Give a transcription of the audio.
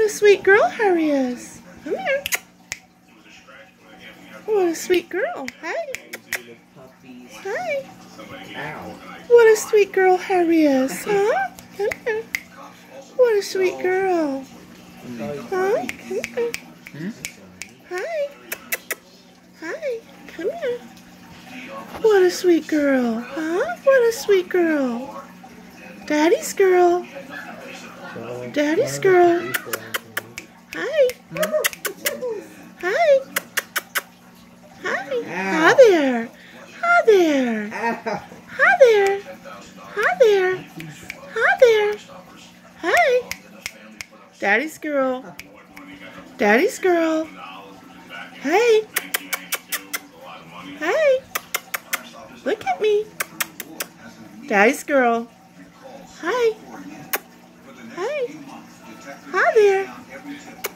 sweet girl Harry is. Come here. What a sweet girl. Hi. Hi. What a sweet girl Harry is, huh? Come here. What a sweet girl. Huh? Come here. Hi. Hi. Come here. What a sweet girl. Huh? What a sweet girl. Daddy's girl. Daddy's girl. Hi. Hi. Hi. Hi there. Hi there. Hi there. Hi there. Hi there. Hi. Daddy's girl. Daddy's girl. Hey. Hey. Look at me. Daddy's girl. Hi. Hi. Hi there.